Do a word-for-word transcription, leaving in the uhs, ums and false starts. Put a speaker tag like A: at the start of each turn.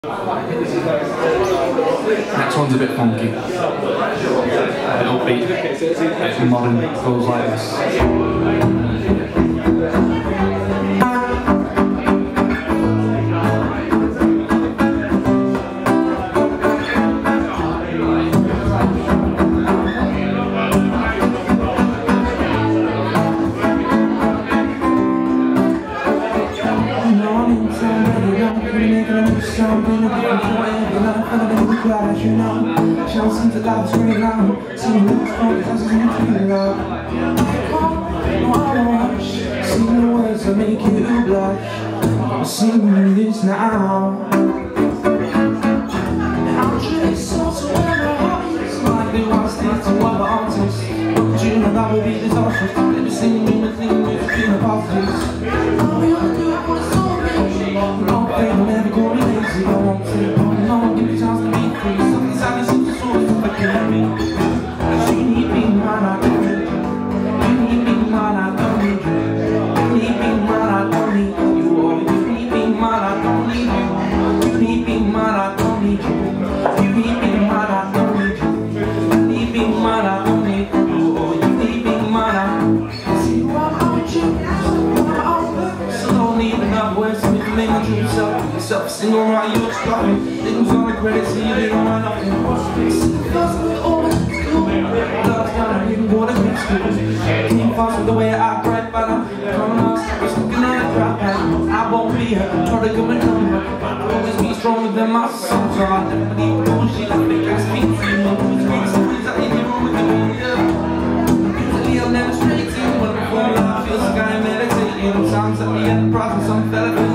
A: Next one's a bit funky, a bit upbeat, a bit modern, it goes like this.
B: Something different from every life, and I think we're glad as you know. Shall seem to life's really loud. See you lose from because it's not too loud. Come, no I don't rush. Sing the words that make you blush. I'm singing this now. And I'll trace songs to every artist, like they want to stick to other artists. Don't you know that would be disastrous? Let me sing me the thing with feeling positives. I'll be able to do it for the soul, baby. No pain will never go me. I won't take on no, give me a chance to be free. Something sadly seems to sort of suffocate me. You need me, man, I don't need you. You need me, man, I don't need you. You need me, man, I don't need you. Oh, you need me, man, I don't need you. You need me, man, I don't need you. You need me, man, I don't need you. You need me, man, I don't need you. Oh, you need me, man, I see you out with you. So don't need enough words to make a name unto yourself. Yourself single right, you're struggling. Things on the credit, see you don't want nothing. See the first with all that's cool. Love's kind of even more than big schools. Came fast with the way I cried, but I'm coming out. Just looking on the crowd, I won't be her. Try to come and come her. I'll always be stronger than my son, so I'll never leave bullshit. I think I speak to you. Always read stories that you wrong with the media. Usually I'll never straight to you. When I'm falling, I feel like I'm meditating. Sometimes at the end of the process, I'm fed up.